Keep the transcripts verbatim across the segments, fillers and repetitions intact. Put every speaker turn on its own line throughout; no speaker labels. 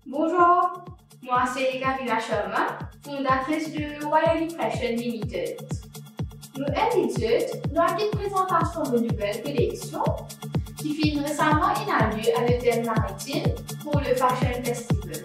Bonjour, moi c'est Karina Sharma, fondatrice de Royal Impression Limited. Nous Limited, nous avons une présentation de nouvelles collections qui finit récemment inaugurée à l'hôtel maritime pour le Fashion Festival.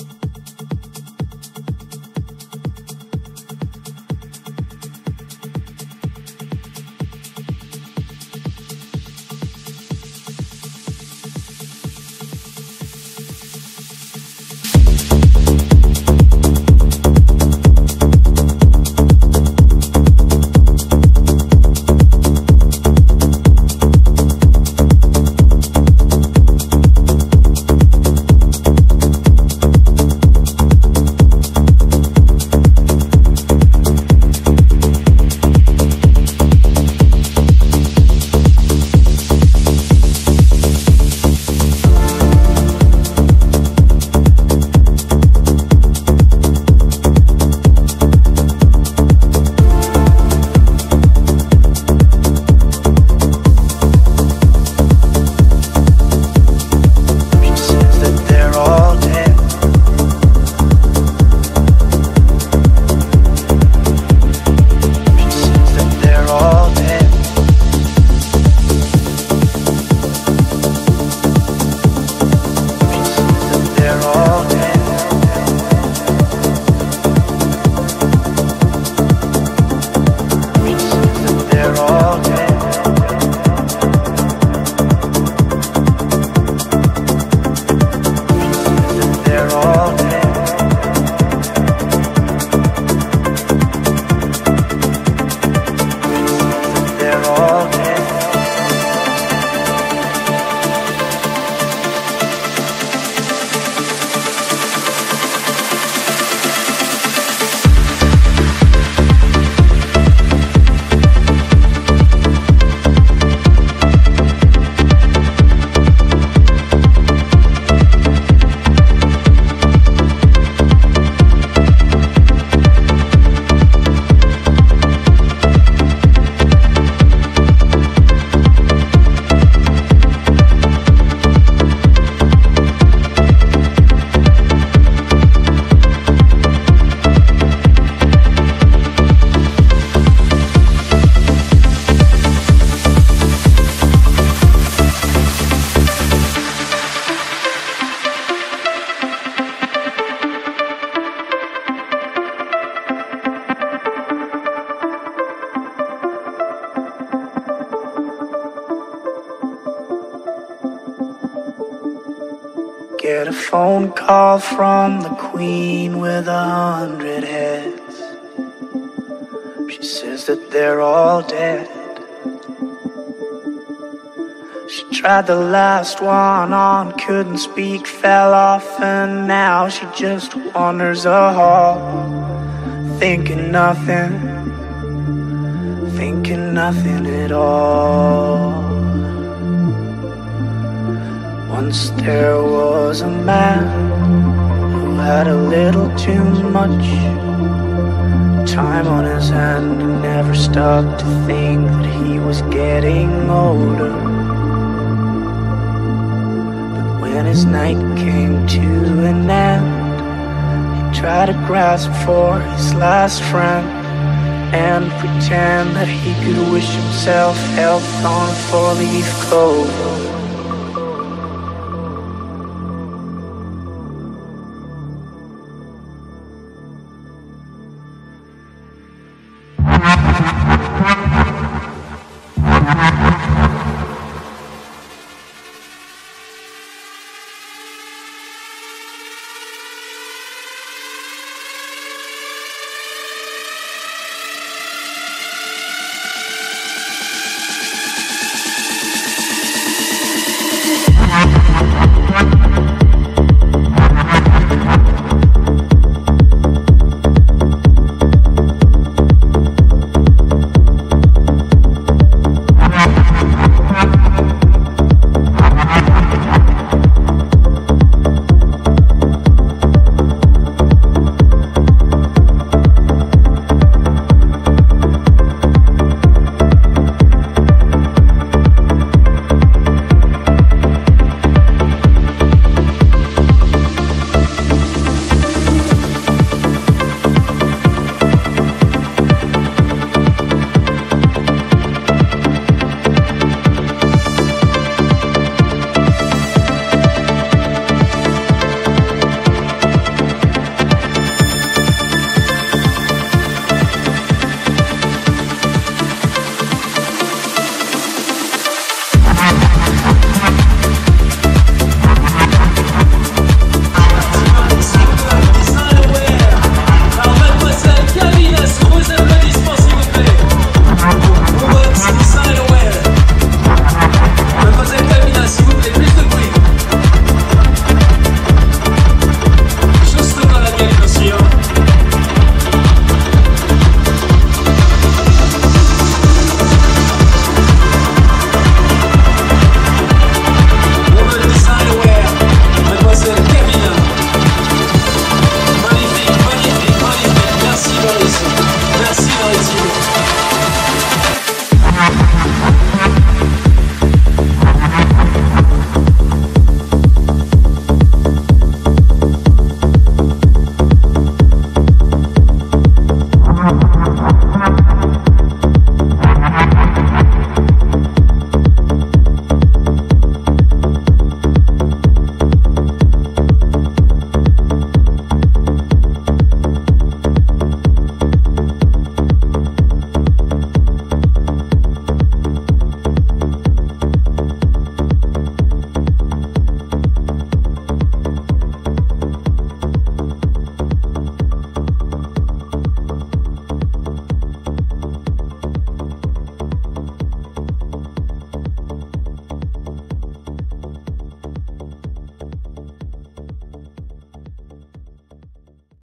Get a phone call from the queen with a hundred heads. She says that they're all dead. She tried the last one on, couldn't speak, fell off, and now she just wanders a hall, thinking nothing, thinking nothing at all. Once there was a man who had a little too much time on his hand and never stopped to think that he was getting older. But when his night came to an end, he tried to grasp for his last friend and pretend that he could wish himself health on a four-leaf clover.